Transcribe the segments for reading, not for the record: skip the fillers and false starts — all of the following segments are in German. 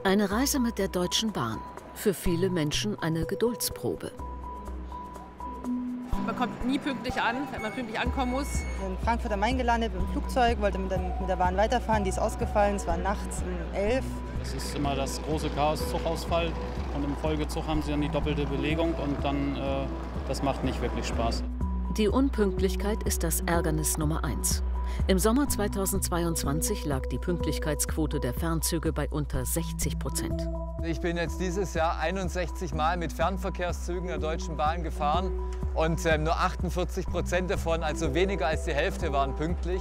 Eine Reise mit der Deutschen Bahn. Für viele Menschen eine Geduldsprobe. Man kommt nie pünktlich an, wenn man pünktlich ankommen muss. In Frankfurt am Main gelandet mit dem Flugzeug, wollte mit der Bahn weiterfahren, die ist ausgefallen, es war nachts um 11. Es ist immer das große Chaos, Zugausfall, und im Folgezug haben sie dann die doppelte Belegung und dann, das macht nicht wirklich Spaß. Die Unpünktlichkeit ist das Ärgernis Nummer 1. Im Sommer 2022 lag die Pünktlichkeitsquote der Fernzüge bei unter 60%. Ich bin jetzt dieses Jahr 61 Mal mit Fernverkehrszügen der Deutschen Bahn gefahren und nur 48% davon, also weniger als die Hälfte, waren pünktlich.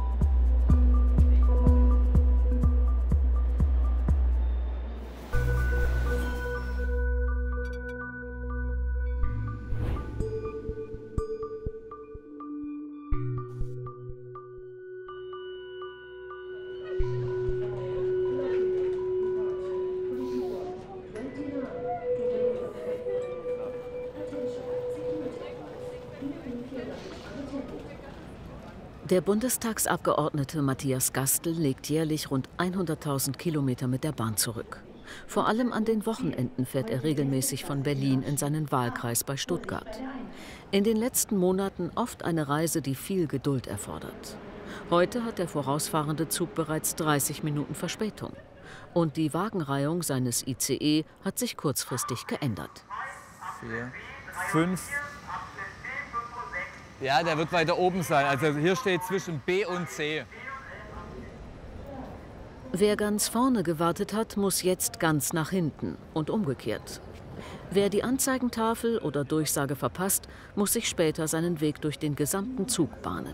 Der Bundestagsabgeordnete Matthias Gastl legt jährlich rund 100.000 Kilometer mit der Bahn zurück. Vor allem an den Wochenenden fährt er regelmäßig von Berlin in seinen Wahlkreis bei Stuttgart. In den letzten Monaten oft eine Reise, die viel Geduld erfordert. Heute hat der vorausfahrende Zug bereits 30 Minuten Verspätung. Und die Wagenreihung seines ICE hat sich kurzfristig geändert. 4, 5. Ja, der wird weiter oben sein. Also hier steht zwischen B und C. Wer ganz vorne gewartet hat, muss jetzt ganz nach hinten und umgekehrt. Wer die Anzeigentafel oder Durchsage verpasst, muss sich später seinen Weg durch den gesamten Zug bahnen.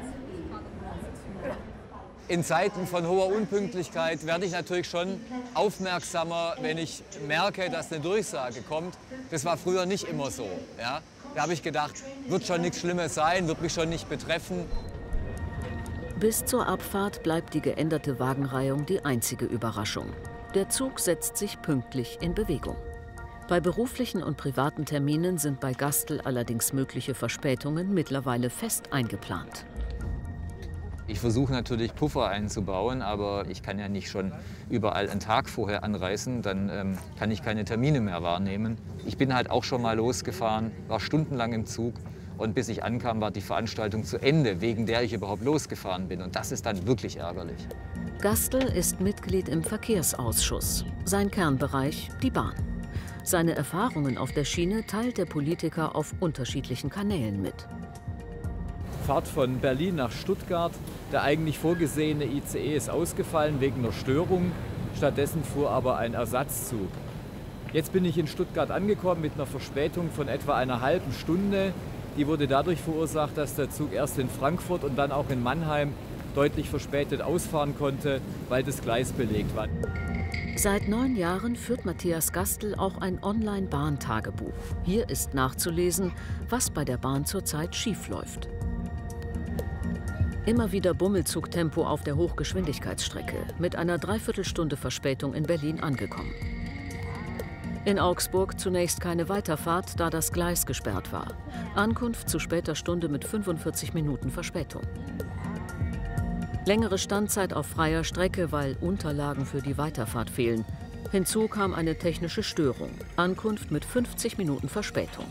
In Zeiten von hoher Unpünktlichkeit werde ich natürlich schon aufmerksamer, wenn ich merke, dass eine Durchsage kommt. Das war früher nicht immer so. Ja? Da habe ich gedacht, wird schon nichts Schlimmes sein, wird mich schon nicht betreffen. Bis zur Abfahrt bleibt die geänderte Wagenreihung die einzige Überraschung. Der Zug setzt sich pünktlich in Bewegung. Bei beruflichen und privaten Terminen sind bei Gastl allerdings mögliche Verspätungen mittlerweile fest eingeplant. Ich versuche natürlich Puffer einzubauen, aber ich kann ja nicht schon überall einen Tag vorher anreisen, dann kann ich keine Termine mehr wahrnehmen. Ich bin halt auch schon mal losgefahren, war stundenlang im Zug und bis ich ankam, war die Veranstaltung zu Ende, wegen der ich überhaupt losgefahren bin, und das ist dann wirklich ärgerlich. Gastl ist Mitglied im Verkehrsausschuss. Sein Kernbereich die Bahn. Seine Erfahrungen auf der Schiene teilt der Politiker auf unterschiedlichen Kanälen mit. Fahrt von Berlin nach Stuttgart. Der eigentlich vorgesehene ICE ist ausgefallen wegen einer Störung. Stattdessen fuhr aber ein Ersatzzug. Jetzt bin ich in Stuttgart angekommen mit einer Verspätung von etwa einer halben Stunde. Die wurde dadurch verursacht, dass der Zug erst in Frankfurt und dann auch in Mannheim deutlich verspätet ausfahren konnte, weil das Gleis belegt war. Seit 9 Jahren führt Matthias Gastl auch ein Online-Bahn-Tagebuch. Hier ist nachzulesen, was bei der Bahn zurzeit schiefläuft. Immer wieder Bummelzugtempo auf der Hochgeschwindigkeitsstrecke, mit einer Dreiviertelstunde Verspätung in Berlin angekommen. In Augsburg zunächst keine Weiterfahrt, da das Gleis gesperrt war. Ankunft zu später Stunde mit 45 Minuten Verspätung. Längere Standzeit auf freier Strecke, weil Unterlagen für die Weiterfahrt fehlen. Hinzu kam eine technische Störung. Ankunft mit 50 Minuten Verspätung.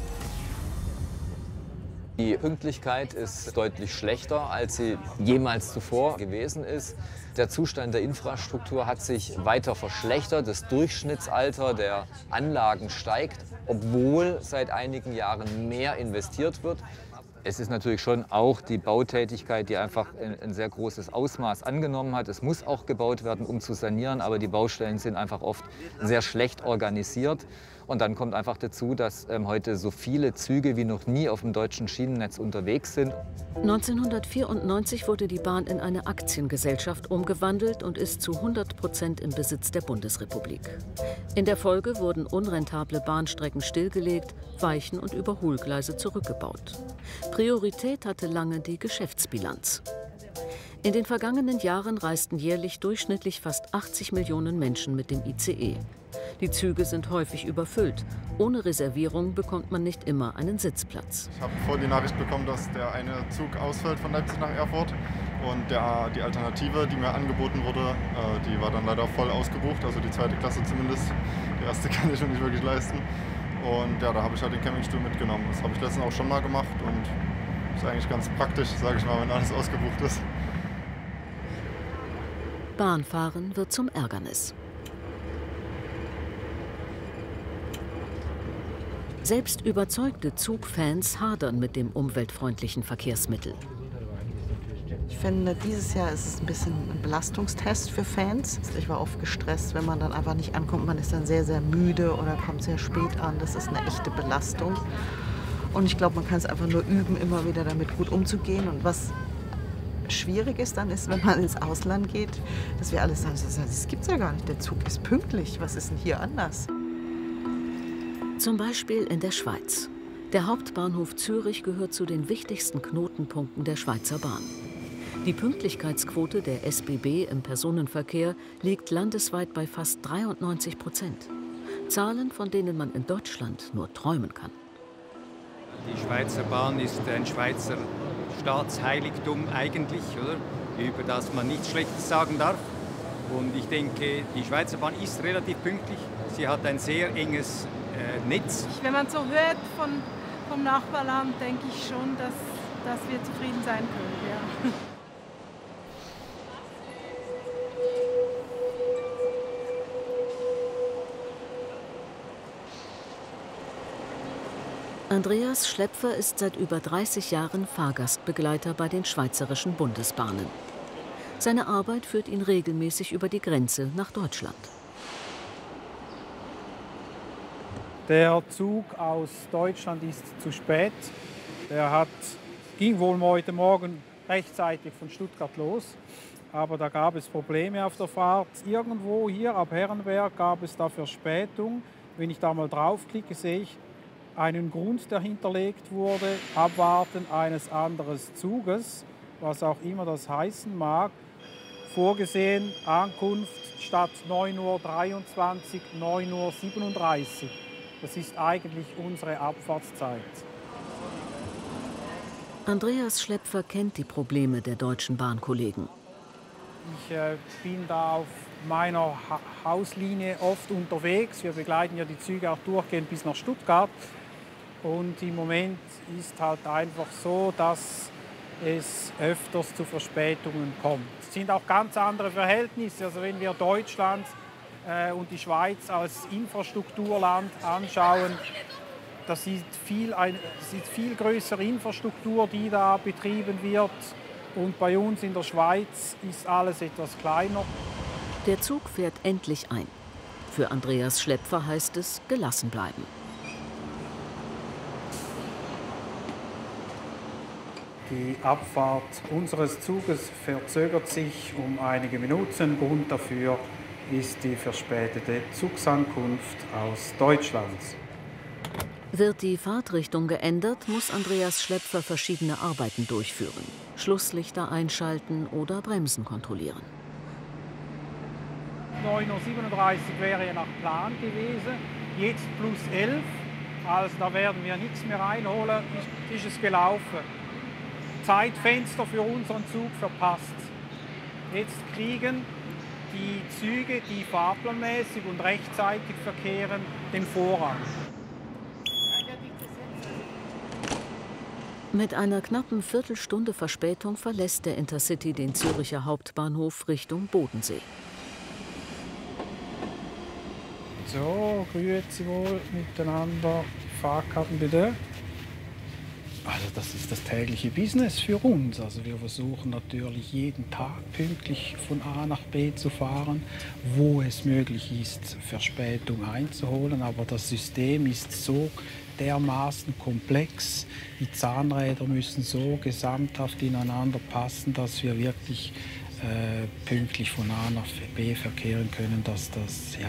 Die Pünktlichkeit ist deutlich schlechter, als sie jemals zuvor gewesen ist. Der Zustand der Infrastruktur hat sich weiter verschlechtert. Das Durchschnittsalter der Anlagen steigt, obwohl seit einigen Jahren mehr investiert wird. Es ist natürlich schon auch die Bautätigkeit, die einfach ein sehr großes Ausmaß angenommen hat. Es muss auch gebaut werden, um zu sanieren, aber die Baustellen sind einfach oft sehr schlecht organisiert. Und dann kommt einfach dazu, dass heute so viele Züge wie noch nie auf dem deutschen Schienennetz unterwegs sind. 1994 wurde die Bahn in eine Aktiengesellschaft umgewandelt und ist zu 100% im Besitz der Bundesrepublik. In der Folge wurden unrentable Bahnstrecken stillgelegt, Weichen und Überholgleise zurückgebaut. Priorität hatte lange die Geschäftsbilanz. In den vergangenen Jahren reisten jährlich durchschnittlich fast 80 Millionen Menschen mit dem ICE. Die Züge sind häufig überfüllt. Ohne Reservierung bekommt man nicht immer einen Sitzplatz. Ich habe vorhin die Nachricht bekommen, dass der eine Zug ausfällt von Leipzig nach Erfurt. Und die Alternative, die mir angeboten wurde, die war dann leider voll ausgebucht. Also die zweite Klasse zumindest. Die erste kann ich mir nicht wirklich leisten. Und ja, da habe ich halt den Campingstuhl mitgenommen. Das habe ich letztens auch schon mal gemacht und ist eigentlich ganz praktisch, sage ich mal, wenn alles ausgebucht ist. Bahnfahren wird zum Ärgernis. Selbst überzeugte Zugfans hadern mit dem umweltfreundlichen Verkehrsmittel. Ich finde, dieses Jahr ist es ein bisschen ein Belastungstest für Fans. Ich war oft gestresst, wenn man dann einfach nicht ankommt. Man ist dann sehr, sehr müde oder kommt sehr spät an. Das ist eine echte Belastung. Und ich glaube, man kann es einfach nur üben, immer wieder damit gut umzugehen. Und was schwierig ist dann, ist, wenn man ins Ausland geht, dass wir alle sagen, das gibt's ja gar nicht. Der Zug ist pünktlich. Was ist denn hier anders? Zum Beispiel in der Schweiz. Der Hauptbahnhof Zürich gehört zu den wichtigsten Knotenpunkten der Schweizer Bahn. Die Pünktlichkeitsquote der SBB im Personenverkehr liegt landesweit bei fast 93%. Zahlen, von denen man in Deutschland nur träumen kann. Die Schweizer Bahn ist ein Schweizer Staatsheiligtum eigentlich, oder? Über das man nichts Schlechtes sagen darf. Und ich denke, die Schweizer Bahn ist relativ pünktlich. Sie hat ein sehr enges Netz. Wenn man so hört vom Nachbarland, denke ich schon, dass wir zufrieden sein können. Ja. Andreas Schlepfer ist seit über 30 Jahren Fahrgastbegleiter bei den schweizerischen Bundesbahnen. Seine Arbeit führt ihn regelmäßig über die Grenze nach Deutschland. Der Zug aus Deutschland ist zu spät. Der ging wohl heute Morgen rechtzeitig von Stuttgart los. Aber da gab es Probleme auf der Fahrt. Irgendwo hier ab Herrenberg gab es da Verspätung. Wenn ich da mal draufklicke, sehe ich einen Grund, der hinterlegt wurde. Abwarten eines anderen Zuges, was auch immer das heißen mag. Vorgesehen Ankunft statt 9:23 Uhr, 9:37 Uhr. Das ist eigentlich unsere Abfahrtszeit. Andreas Schlepfer kennt die Probleme der deutschen Bahnkollegen. Ich bin da auf meiner Hauslinie oft unterwegs. Wir begleiten ja die Züge auch durchgehend bis nach Stuttgart. Und im Moment ist halt einfach so, dass es öfters zu Verspätungen kommt. Es sind auch ganz andere Verhältnisse. Also wenn wir Deutschland und die Schweiz als Infrastrukturland anschauen, das ist viel größere Infrastruktur, die da betrieben wird. Und bei uns in der Schweiz ist alles etwas kleiner. Der Zug fährt endlich ein. Für Andreas Schlepfer heißt es, gelassen bleiben. Die Abfahrt unseres Zuges verzögert sich um einige Minuten. Grund dafür ist die verspätete Zugsankunft aus Deutschland. Wird die Fahrtrichtung geändert, muss Andreas Schlepfer verschiedene Arbeiten durchführen. Schlusslichter einschalten oder Bremsen kontrollieren. 9:37 Uhr wäre ja nach Plan gewesen, jetzt +11. Also da werden wir nichts mehr reinholen, ist es gelaufen. Zeitfenster für unseren Zug verpasst. Jetzt kriegen die Züge, die fahrplanmäßig und rechtzeitig verkehren, den Vorrang. Mit einer knappen Viertelstunde Verspätung verlässt der Intercity den Züricher Hauptbahnhof Richtung Bodensee. So, grüezi wohl miteinander. Fahrkarten bitte. Also das ist das tägliche Business für uns. Also wir versuchen natürlich jeden Tag pünktlich von A nach B zu fahren, wo es möglich ist, Verspätung einzuholen. Aber das System ist so dermaßen komplex. Die Zahnräder müssen so gesamthaft ineinander passen, dass wir wirklich pünktlich von A nach B verkehren können, dass das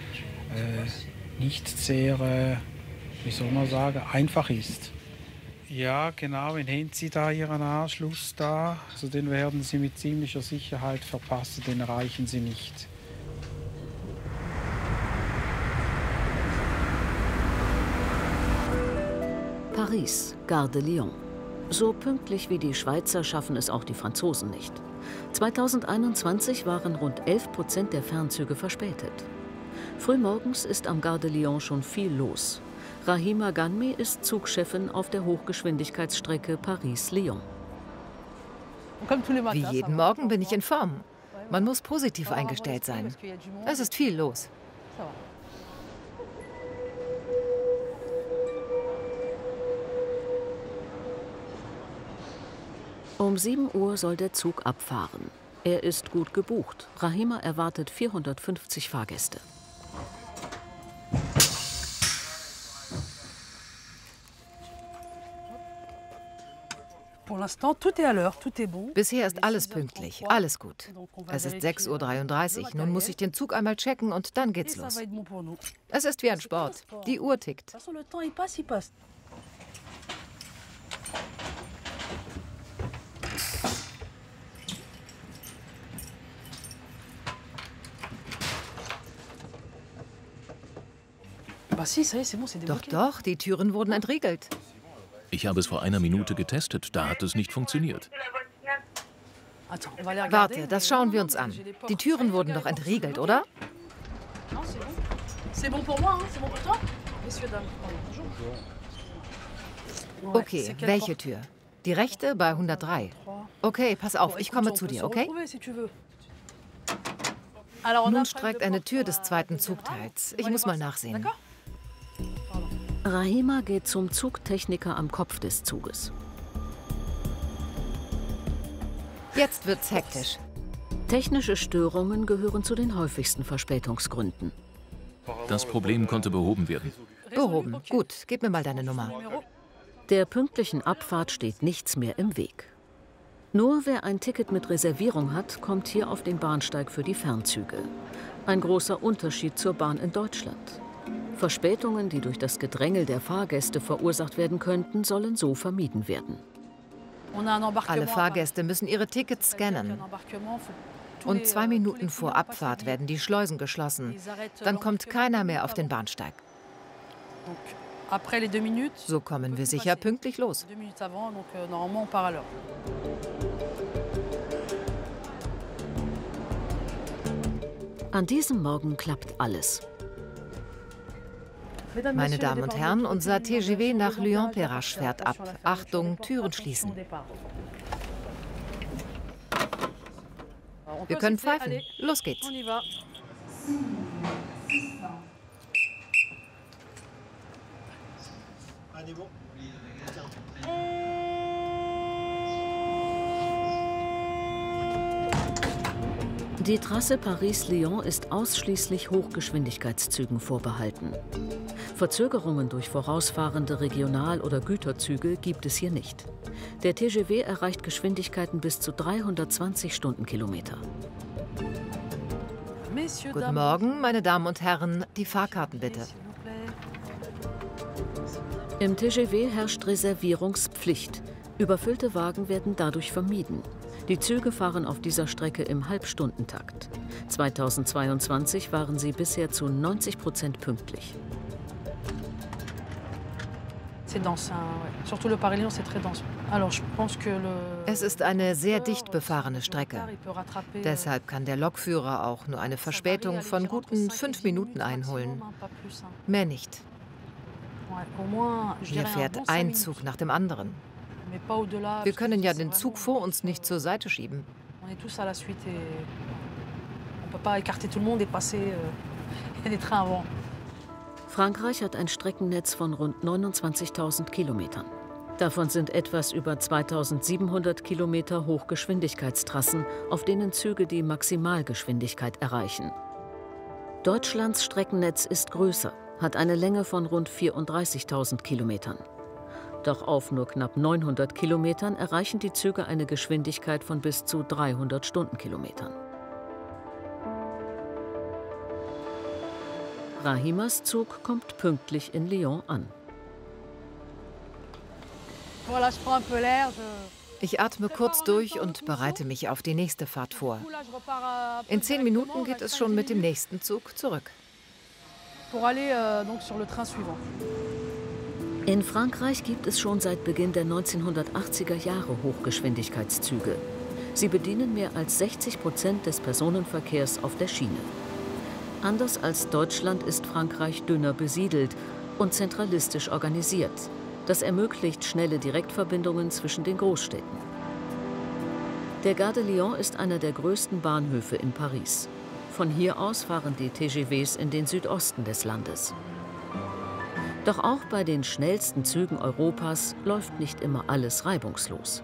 nicht sehr, wie soll man sagen, einfach ist. Ja, genau, wenn haben Sie da Ihren Anschluss da? Also den werden Sie mit ziemlicher Sicherheit verpassen, den erreichen Sie nicht. Paris, Gare de Lyon. So pünktlich wie die Schweizer schaffen es auch die Franzosen nicht. 2021 waren rund 11% der Fernzüge verspätet. Frühmorgens ist am Gare de Lyon schon viel los. Rahima Ghanmi ist Zugchefin auf der Hochgeschwindigkeitsstrecke Paris-Lyon. Wie jeden Morgen bin ich in Form. Man muss positiv eingestellt sein. Es ist viel los. Um 7 Uhr soll der Zug abfahren. Er ist gut gebucht. Rahima erwartet 450 Fahrgäste. Bisher ist alles pünktlich, alles gut. Es ist 6:33 Uhr. Nun muss ich den Zug einmal checken und dann geht's los. Es ist wie ein Sport. Die Uhr tickt. Doch, die Türen wurden entriegelt. Ich habe es vor einer Minute getestet, da hat es nicht funktioniert. Warte, das schauen wir uns an. Die Türen wurden doch entriegelt, oder? Okay, welche Tür? Die rechte bei 103. Okay, pass auf, ich komme zu dir, okay? Nun streikt eine Tür des zweiten Zugteils. Ich muss mal nachsehen. Rahima geht zum Zugtechniker am Kopf des Zuges. Jetzt wird's hektisch. Technische Störungen gehören zu den häufigsten Verspätungsgründen. Das Problem konnte behoben werden. Behoben. Gut, gib mir mal deine Nummer. Der pünktlichen Abfahrt steht nichts mehr im Weg. Nur wer ein Ticket mit Reservierung hat, kommt hier auf den Bahnsteig für die Fernzüge. Ein großer Unterschied zur Bahn in Deutschland. Verspätungen, die durch das Gedrängel der Fahrgäste verursacht werden könnten, sollen so vermieden werden. Alle Fahrgäste müssen ihre Tickets scannen. Und 2 Minuten vor Abfahrt werden die Schleusen geschlossen. Dann kommt keiner mehr auf den Bahnsteig. So kommen wir sicher pünktlich los. An diesem Morgen klappt alles. Meine Damen und Herren, unser TGV nach Lyon-Perrache fährt ab. Achtung, Türen schließen. Wir können pfeifen. Los geht's. Die Trasse Paris-Lyon ist ausschließlich Hochgeschwindigkeitszügen vorbehalten. Verzögerungen durch vorausfahrende Regional- oder Güterzüge gibt es hier nicht. Der TGV erreicht Geschwindigkeiten bis zu 320 Stundenkilometer. Guten Morgen, meine Damen und Herren. Die Fahrkarten bitte. Im TGV herrscht Reservierungspflicht. Überfüllte Wagen werden dadurch vermieden. Die Züge fahren auf dieser Strecke im Halbstundentakt. 2022 waren sie bisher zu 90% pünktlich. Es ist eine sehr dicht befahrene Strecke. Deshalb kann der Lokführer auch nur eine Verspätung von guten 5 Minuten einholen. Mehr nicht. Hier fährt ein Zug nach dem anderen. Wir können ja den Zug vor uns nicht zur Seite schieben. Frankreich hat ein Streckennetz von rund 29.000 Kilometern. Davon sind etwas über 2.700 Kilometer Hochgeschwindigkeitstrassen, auf denen Züge die Maximalgeschwindigkeit erreichen. Deutschlands Streckennetz ist größer, hat eine Länge von rund 34.000 Kilometern. Doch auf nur knapp 900 Kilometern erreichen die Züge eine Geschwindigkeit von bis zu 300 Stundenkilometern. Rahimas Zug kommt pünktlich in Lyon an. Ich atme kurz durch und bereite mich auf die nächste Fahrt vor. In 10 Minuten geht es schon mit dem nächsten Zug zurück. In Frankreich gibt es schon seit Beginn der 1980er Jahre Hochgeschwindigkeitszüge. Sie bedienen mehr als 60% des Personenverkehrs auf der Schiene. Anders als Deutschland ist Frankreich dünner besiedelt und zentralistisch organisiert. Das ermöglicht schnelle Direktverbindungen zwischen den Großstädten. Der Gare de Lyon ist einer der größten Bahnhöfe in Paris. Von hier aus fahren die TGVs in den Südosten des Landes. Doch auch bei den schnellsten Zügen Europas läuft nicht immer alles reibungslos.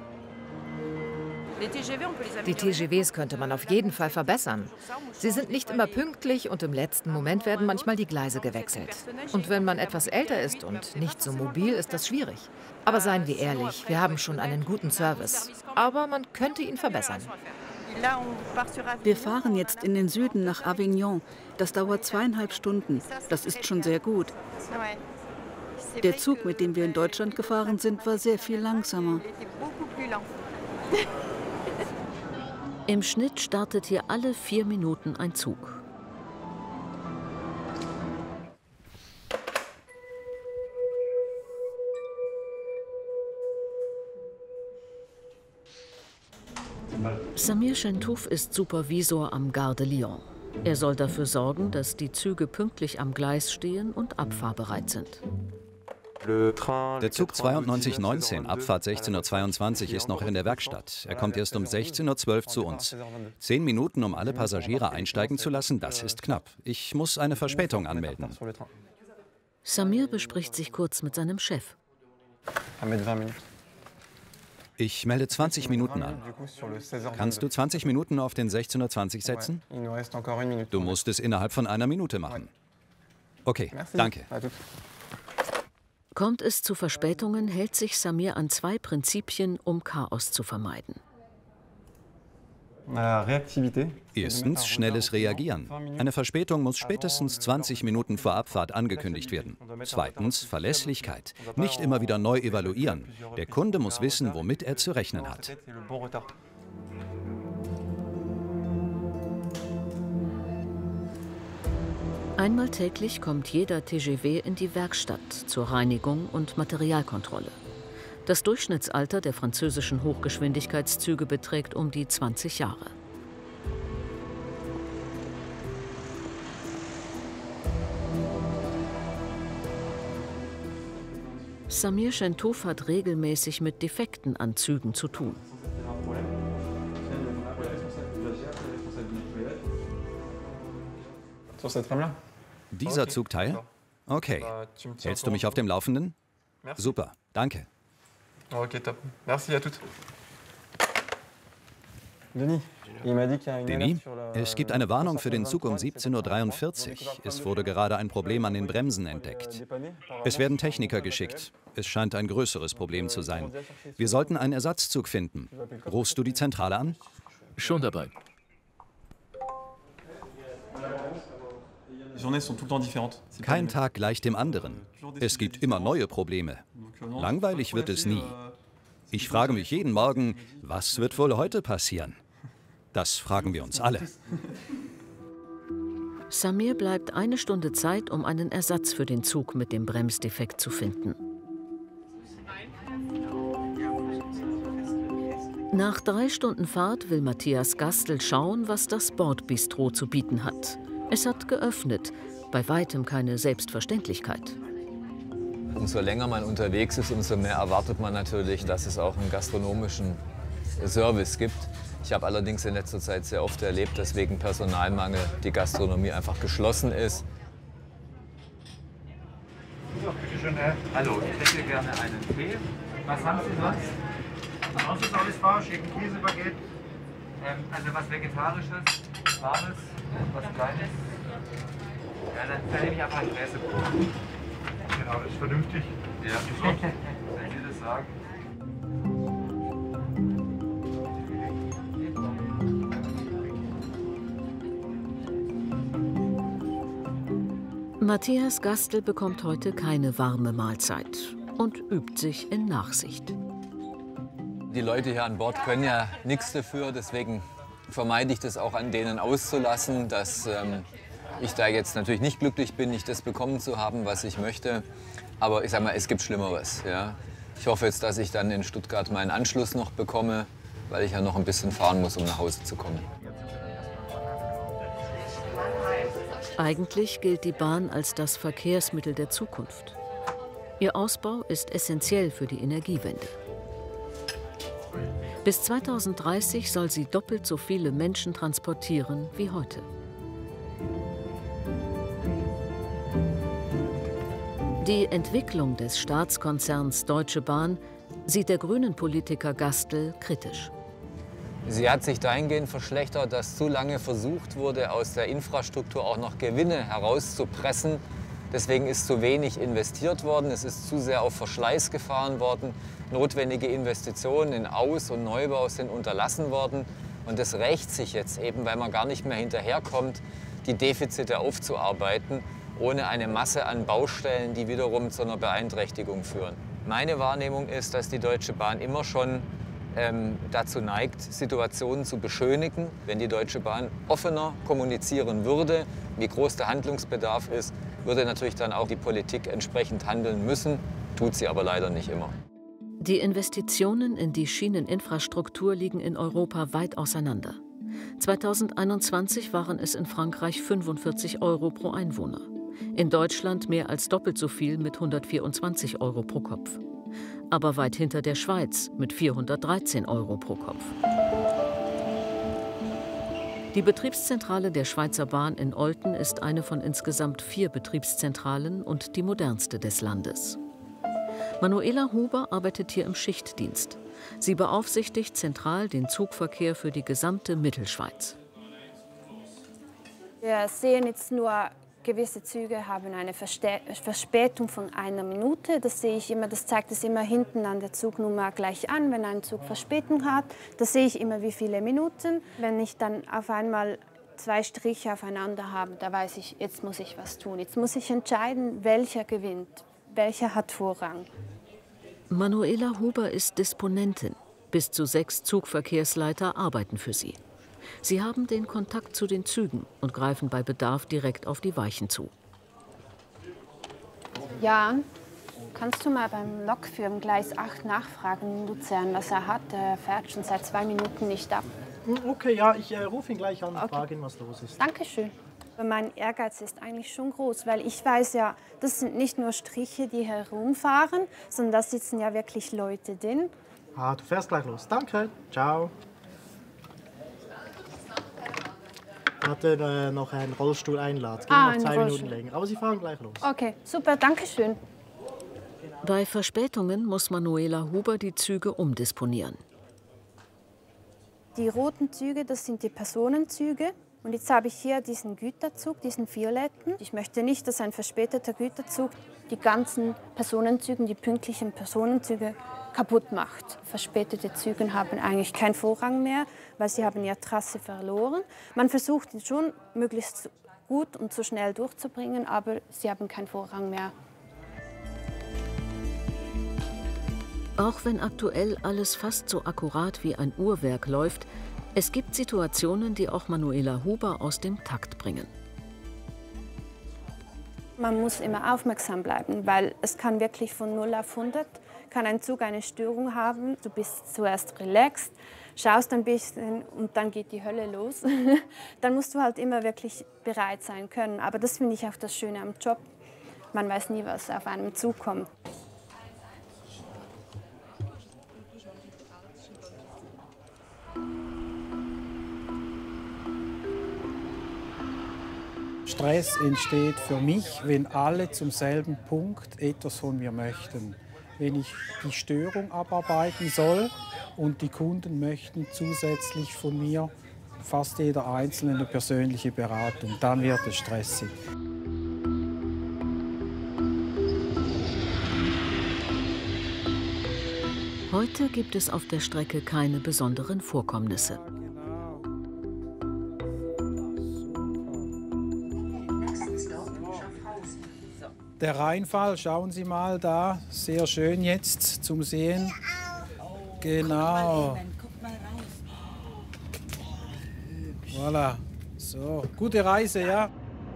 Die TGVs könnte man auf jeden Fall verbessern. Sie sind nicht immer pünktlich und im letzten Moment werden manchmal die Gleise gewechselt. Und wenn man etwas älter ist und nicht so mobil, ist das schwierig. Aber seien wir ehrlich, wir haben schon einen guten Service. Aber man könnte ihn verbessern. Wir fahren jetzt in den Süden nach Avignon. Das dauert 2,5 Stunden. Das ist schon sehr gut. Der Zug, mit dem wir in Deutschland gefahren sind, war sehr viel langsamer. Im Schnitt startet hier alle 4 Minuten ein Zug. Samir Chentouf ist Supervisor am Gare de Lyon. Er soll dafür sorgen, dass die Züge pünktlich am Gleis stehen und abfahrbereit sind. Der Zug 9219, Abfahrt 16:22 Uhr, ist noch in der Werkstatt. Er kommt erst um 16:12 Uhr zu uns. 10 Minuten, um alle Passagiere einsteigen zu lassen, das ist knapp. Ich muss eine Verspätung anmelden. Samir bespricht sich kurz mit seinem Chef. Ich melde 20 Minuten an. Kannst du 20 Minuten auf den 16:20 Uhr setzen? Du musst es innerhalb von 1 Minute machen. Okay, danke. Kommt es zu Verspätungen, hält sich Samir an 2 Prinzipien, um Chaos zu vermeiden. Erstens, schnelles Reagieren. Eine Verspätung muss spätestens 20 Minuten vor Abfahrt angekündigt werden. Zweitens, Verlässlichkeit. Nicht immer wieder neu evaluieren. Der Kunde muss wissen, womit er zu rechnen hat. Einmal täglich kommt jeder TGV in die Werkstatt zur Reinigung und Materialkontrolle. Das Durchschnittsalter der französischen Hochgeschwindigkeitszüge beträgt um die 20 Jahre. Samir Chentouf hat regelmäßig mit Defekten an Zügen zu tun. Dieser Zugteil? Okay. Hältst du mich auf dem Laufenden? Super, danke. Okay, top. Merci à toutes. Denis, es gibt eine Warnung für den Zug um 17:43 Uhr. Es wurde gerade ein Problem an den Bremsen entdeckt. Es werden Techniker geschickt. Es scheint ein größeres Problem zu sein. Wir sollten einen Ersatzzug finden. Rufst du die Zentrale an? Schon dabei. Kein Tag gleich dem anderen. Es gibt immer neue Probleme. Langweilig wird es nie. Ich frage mich jeden Morgen, was wird wohl heute passieren? Das fragen wir uns alle. Samir bleibt 1 Stunde Zeit, um einen Ersatz für den Zug mit dem Bremsdefekt zu finden. Nach 3 Stunden Fahrt will Matthias Gastl schauen, was das Bordbistro zu bieten hat. Es hat geöffnet, bei weitem keine Selbstverständlichkeit. Umso länger man unterwegs ist, umso mehr erwartet man natürlich, dass es auch einen gastronomischen Service gibt. Ich habe allerdings in letzter Zeit sehr oft erlebt, dass wegen Personalmangel die Gastronomie einfach geschlossen ist. Hallo, ich hätte gerne einen Tee. Was haben Sie sonst? Sonst ist alles falsch, ein Käsebaguette. Also was Vegetarisches, Warmes, was Kleines. Ja, dann nehme ich einfach ein Käsebrot. Genau, das ist vernünftig. Ja, wenn Sie das sagen. Matthias Gastl bekommt heute keine warme Mahlzeit und übt sich in Nachsicht. Die Leute hier an Bord können ja nichts dafür, deswegen vermeide ich das auch an denen auszulassen, dass ich da jetzt natürlich nicht glücklich bin, nicht das bekommen zu haben, was ich möchte. Aber ich sag mal, es gibt Schlimmeres. Ja. Ich hoffe jetzt, dass ich dann in Stuttgart meinen Anschluss noch bekomme, weil ich ja noch ein bisschen fahren muss, um nach Hause zu kommen. Eigentlich gilt die Bahn als das Verkehrsmittel der Zukunft. Ihr Ausbau ist essentiell für die Energiewende. Bis 2030 soll sie doppelt so viele Menschen transportieren wie heute. Die Entwicklung des Staatskonzerns Deutsche Bahn sieht der Grünen-Politiker Gastl kritisch. Sie hat sich dahingehend verschlechtert, dass zu lange versucht wurde, aus der Infrastruktur auch noch Gewinne herauszupressen. Deswegen ist zu wenig investiert worden, es ist zu sehr auf Verschleiß gefahren worden. Notwendige Investitionen in Aus- und Neubau sind unterlassen worden. Und das rächt sich jetzt eben, weil man gar nicht mehr hinterherkommt, die Defizite aufzuarbeiten, ohne eine Masse an Baustellen, die wiederum zu einer Beeinträchtigung führen. Meine Wahrnehmung ist, dass die Deutsche Bahn immer schon dazu neigt, Situationen zu beschönigen. Wenn die Deutsche Bahn offener kommunizieren würde, wie groß der Handlungsbedarf ist, würde natürlich dann auch die Politik entsprechend handeln müssen, tut sie aber leider nicht immer. Die Investitionen in die Schieneninfrastruktur liegen in Europa weit auseinander. 2021 waren es in Frankreich 45 € pro Einwohner. In Deutschland mehr als doppelt so viel mit 124 € pro Kopf. Aber weit hinter der Schweiz mit 413 € pro Kopf. Die Betriebszentrale der Schweizer Bahn in Olten ist eine von insgesamt 4 Betriebszentralen und die modernste des Landes. Manuela Huber arbeitet hier im Schichtdienst. Sie beaufsichtigt zentral den Zugverkehr für die gesamte Mittelschweiz. Wir sehen jetzt nur, gewisse Züge haben eine Verspätung von 1 Minute. Das sehe ich immer, das zeigt es immer hinten an der Zugnummer gleich an, wenn ein Zug Verspätung hat. Das sehe ich immer, wie viele Minuten. Wenn ich dann auf einmal 2 Striche aufeinander habe, da weiß ich, jetzt muss ich was tun. Jetzt muss ich entscheiden, welcher gewinnt, welcher hat Vorrang. Manuela Huber ist Disponentin. Bis zu 6 Zugverkehrsleiter arbeiten für sie. Sie haben den Kontakt zu den Zügen und greifen bei Bedarf direkt auf die Weichen zu. Jan, kannst du mal beim Lokführer im Gleis 8 nachfragen in Luzern, was er hat? Er fährt schon seit 2 Minuten nicht ab. Okay, ja, ich rufe ihn gleich an und frage ihn, was los ist. Dankeschön. Mein Ehrgeiz ist eigentlich schon groß, weil ich weiß ja, das sind nicht nur Striche, die herumfahren, sondern da sitzen ja wirklich Leute drin. Ah, du fährst gleich los. Danke, ciao. Ich hatte noch einen Rollstuhl-Einlad. Es ging noch 2 Minuten länger, aber Sie fahren gleich los. Okay, super, danke schön. Bei Verspätungen muss Manuela Huber die Züge umdisponieren. Die roten Züge, das sind die Personenzüge. Und jetzt habe ich hier diesen Güterzug, diesen violetten. Ich möchte nicht, dass ein verspäteter Güterzug die ganzen Personenzüge, die pünktlichen Personenzüge kaputt macht. Verspätete Züge haben eigentlich keinen Vorrang mehr, weil sie haben ihre Trasse verloren. Man versucht ihn schon möglichst gut und so schnell durchzubringen, aber sie haben keinen Vorrang mehr. Auch wenn aktuell alles fast so akkurat wie ein Uhrwerk läuft, es gibt Situationen, die auch Manuela Huber aus dem Takt bringen. Man muss immer aufmerksam bleiben, weil es kann wirklich von 0 auf 100 kann ein Zug eine Störung haben. Du bist zuerst relaxed, schaust ein bisschen und dann geht die Hölle los. Dann musst du halt immer wirklich bereit sein können. Aber das finde ich auch das Schöne am Job. Man weiß nie, was auf einem zukommt. Stress entsteht für mich, wenn alle zum selben Punkt etwas von mir möchten. Wenn ich die Störung abarbeiten soll und die Kunden möchten zusätzlich von mir, fast jeder Einzelne, eine persönliche Beratung, dann wird es stressig. Heute gibt es auf der Strecke keine besonderen Vorkommnisse. Der Rheinfall, schauen Sie mal da, sehr schön jetzt zum Sehen. Genau. Voilà. So, gute Reise, ja.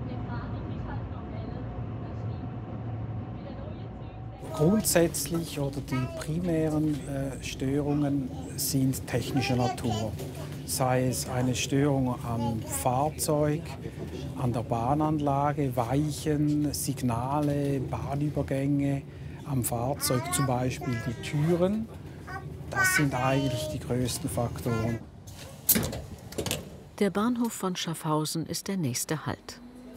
Grundsätzlich oder die primären Störungen sind technischer Natur. Sei es eine Störung am Fahrzeug, an der Bahnanlage, Weichen, Signale, Bahnübergänge, am Fahrzeug zum Beispiel die Türen. Das sind eigentlich die größten Faktoren. Der Bahnhof von Schaffhausen ist der nächste Halt.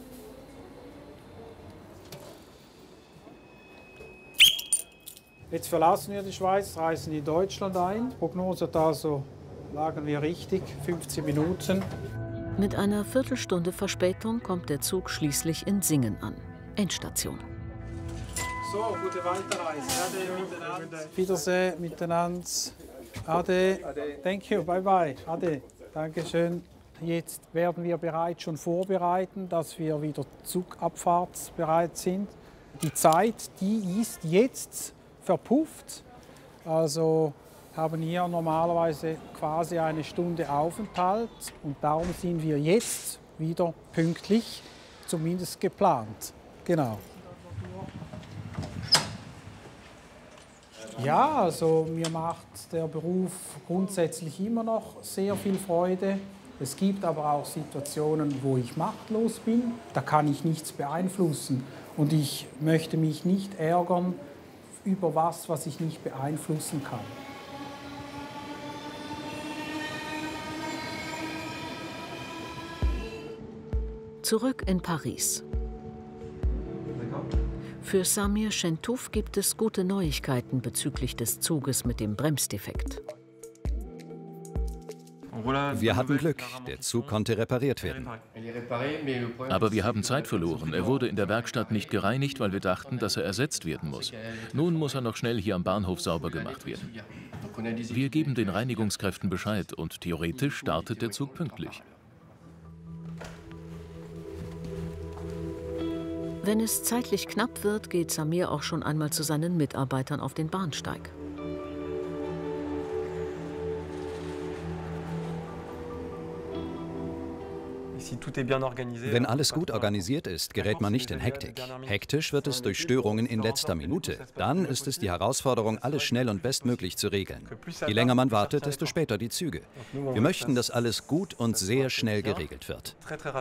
Jetzt verlassen wir die Schweiz, reisen in Deutschland ein. Prognose hat also, lagen wir richtig, 15 Minuten. Mit einer Viertelstunde Verspätung kommt der Zug schließlich in Singen an. Endstation. So, gute Weiterreise. Ade miteinander. Wiedersehen miteinander. Ade. Thank you. Bye bye. Ade. Dankeschön. Jetzt werden wir bereits schon vorbereiten, dass wir wieder zugabfahrtsbereit sind. Die Zeit, die ist jetzt verpufft. Also haben hier normalerweise quasi eine Stunde Aufenthalt und darum sind wir jetzt wieder pünktlich, zumindest geplant. Genau. Ja, also mir macht der Beruf grundsätzlich immer noch sehr viel Freude. Es gibt aber auch Situationen, wo ich machtlos bin. Da kann ich nichts beeinflussen und ich möchte mich nicht ärgern über was ich nicht beeinflussen kann. Zurück in Paris. Für Samir Shentouf gibt es gute Neuigkeiten bezüglich des Zuges mit dem Bremsdefekt. Wir hatten Glück, der Zug konnte repariert werden. Aber wir haben Zeit verloren. Er wurde in der Werkstatt nicht gereinigt, weil wir dachten, dass er ersetzt werden muss. Nun muss er noch schnell hier am Bahnhof sauber gemacht werden. Wir geben den Reinigungskräften Bescheid und theoretisch startet der Zug pünktlich. Wenn es zeitlich knapp wird, geht Samir auch schon einmal zu seinen Mitarbeitern auf den Bahnsteig. Wenn alles gut organisiert ist, gerät man nicht in Hektik. Hektisch wird es durch Störungen in letzter Minute. Dann ist es die Herausforderung, alles schnell und bestmöglich zu regeln. Je länger man wartet, desto später die Züge. Wir möchten, dass alles gut und sehr schnell geregelt wird.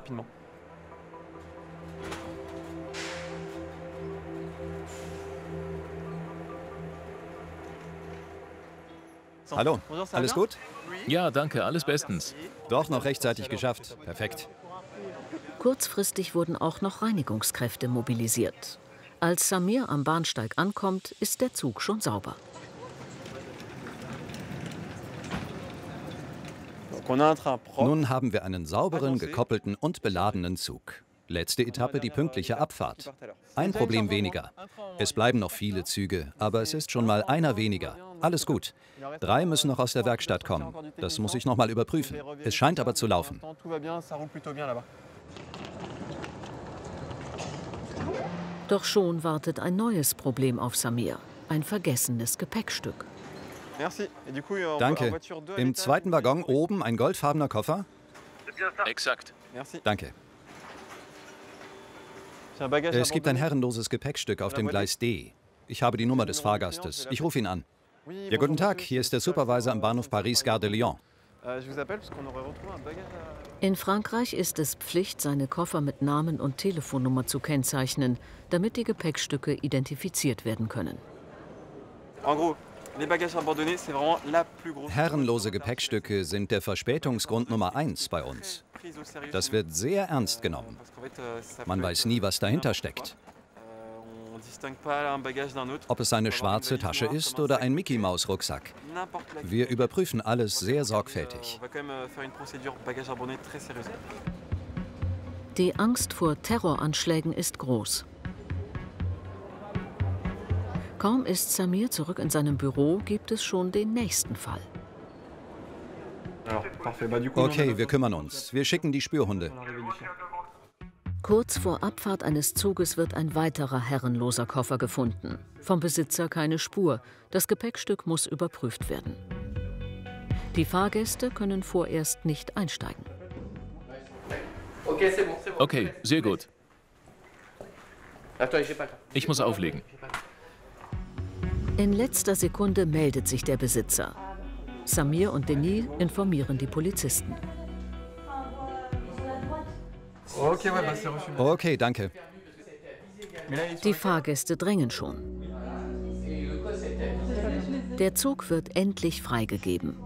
Hallo, alles gut? Ja, danke, alles bestens. Doch noch rechtzeitig geschafft. Perfekt. Kurzfristig wurden auch noch Reinigungskräfte mobilisiert. Als Samir am Bahnsteig ankommt, ist der Zug schon sauber. Nun haben wir einen sauberen, gekoppelten und beladenen Zug. Letzte Etappe, die pünktliche Abfahrt. Ein Problem weniger. Es bleiben noch viele Züge, aber es ist schon mal einer weniger. Alles gut. 3 müssen noch aus der Werkstatt kommen. Das muss ich noch mal überprüfen. Es scheint aber zu laufen. Doch schon wartet ein neues Problem auf Samir. Ein vergessenes Gepäckstück. Danke. Im zweiten Waggon oben ein goldfarbener Koffer? Exakt. Danke. Es gibt ein herrenloses Gepäckstück auf dem Gleis D. Ich habe die Nummer des Fahrgastes. Ich rufe ihn an. Ja, guten Tag. Hier ist der Supervisor am Bahnhof Paris Gare de Lyon. In Frankreich ist es Pflicht, seine Koffer mit Namen und Telefonnummer zu kennzeichnen, damit die Gepäckstücke identifiziert werden können. Herrenlose Gepäckstücke sind der Verspätungsgrund Nummer 1 bei uns. Das wird sehr ernst genommen. Man weiß nie, was dahinter steckt. Ob es eine schwarze Tasche ist oder ein Mickey-Maus-Rucksack. Wir überprüfen alles sehr sorgfältig. Die Angst vor Terroranschlägen ist groß. Kaum ist Samir zurück in seinem Büro, gibt es schon den nächsten Fall. Okay, wir kümmern uns. Wir schicken die Spürhunde. Kurz vor Abfahrt eines Zuges wird ein weiterer herrenloser Koffer gefunden. Vom Besitzer keine Spur. Das Gepäckstück muss überprüft werden. Die Fahrgäste können vorerst nicht einsteigen. Okay, sehr gut. Ich muss auflegen. In letzter Sekunde meldet sich der Besitzer. Samir und Denis informieren die Polizisten. Okay, danke. Die Fahrgäste drängen schon. Der Zug wird endlich freigegeben.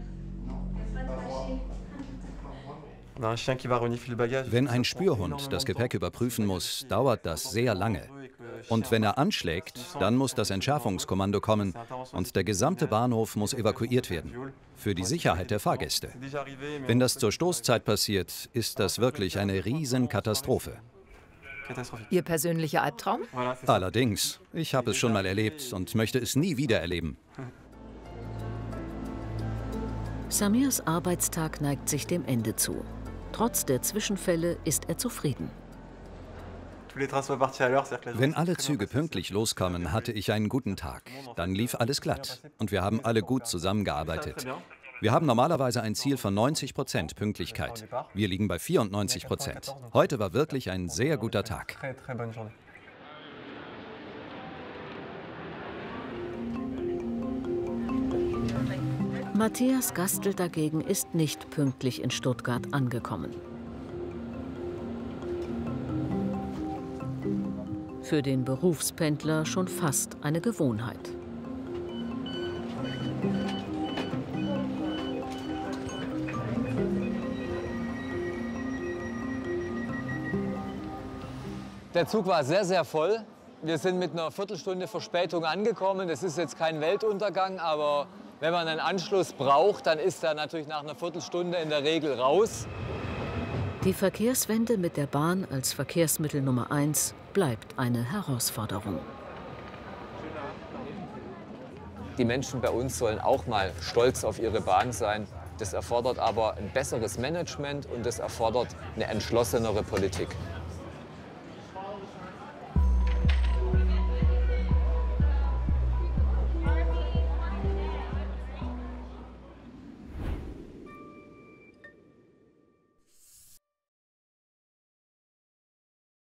Wenn ein Spürhund das Gepäck überprüfen muss, dauert das sehr lange. Und wenn er anschlägt, dann muss das Entschärfungskommando kommen und der gesamte Bahnhof muss evakuiert werden. Für die Sicherheit der Fahrgäste. Wenn das zur Stoßzeit passiert, ist das wirklich eine Riesenkatastrophe. Ihr persönlicher Albtraum? Allerdings. Ich habe es schon mal erlebt und möchte es nie wieder erleben. Samirs Arbeitstag neigt sich dem Ende zu. Trotz der Zwischenfälle ist er zufrieden. Wenn alle Züge pünktlich loskommen, hatte ich einen guten Tag. Dann lief alles glatt und wir haben alle gut zusammengearbeitet. Wir haben normalerweise ein Ziel von 90% Pünktlichkeit. Wir liegen bei 94%. Heute war wirklich ein sehr guter Tag. Matthias Gastl dagegen ist nicht pünktlich in Stuttgart angekommen. Für den Berufspendler schon fast eine Gewohnheit. Der Zug war sehr, sehr voll. Wir sind mit einer Viertelstunde Verspätung angekommen. Das ist jetzt kein Weltuntergang, aber wenn man einen Anschluss braucht, dann ist er natürlich nach einer Viertelstunde in der Regel raus. Die Verkehrswende mit der Bahn als Verkehrsmittel Nummer 1 bleibt eine Herausforderung. Die Menschen bei uns sollen auch mal stolz auf ihre Bahn sein. Das erfordert aber ein besseres Management und das erfordert eine entschlossenere Politik.